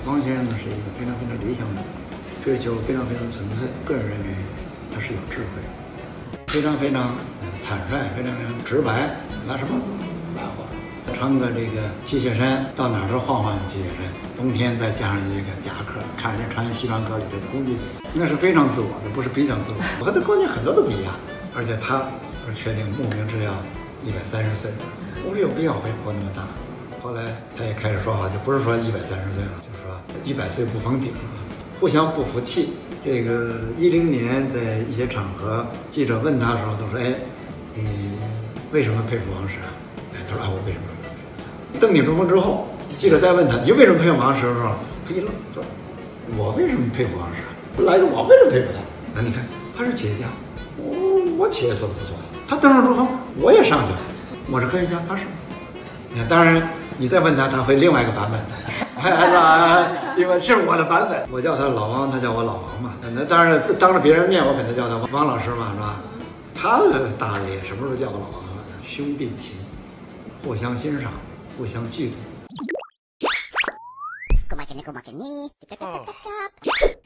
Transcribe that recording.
王先生呢是一个非常理想的人，追求非常纯粹。个人认为他是有智慧，非常坦率，非常直白，拿什么来话。穿个这个 T 恤衫，到哪儿都换 T 恤衫，冬天再加上一个夹克，看人家穿西装革履的工具，那是非常自我的，不是比较自我。我和他观念很多都不一样，而且他确定慕名是要130岁，我没有必要活那么大。后来他也开始说话，就不是说130岁了，就是说100岁不封顶了，互相不服气。这个10年在一些场合，记者问他的时候都说：“哎，你为什么佩服王石啊？”哎，他说：“啊，我为什么？”登顶中锋之后，记者再问他：“你为什么佩服王石？”的时候，他一愣，说：“我为什么佩服王石？来个我为什么佩服他？那你看，他是企业家，我企业做得不错，他登上中锋，我也上去了。我是科学家，他是。你看，当然你再问他，他会另外一个版本。因为是我的版本，我叫他老王，他叫我老王嘛。那当然，当着别人面，我肯定叫他王老师嘛，是吧？他大咧，什么时候叫我老王啊？兄弟情，互相欣赏，互相嫉妒。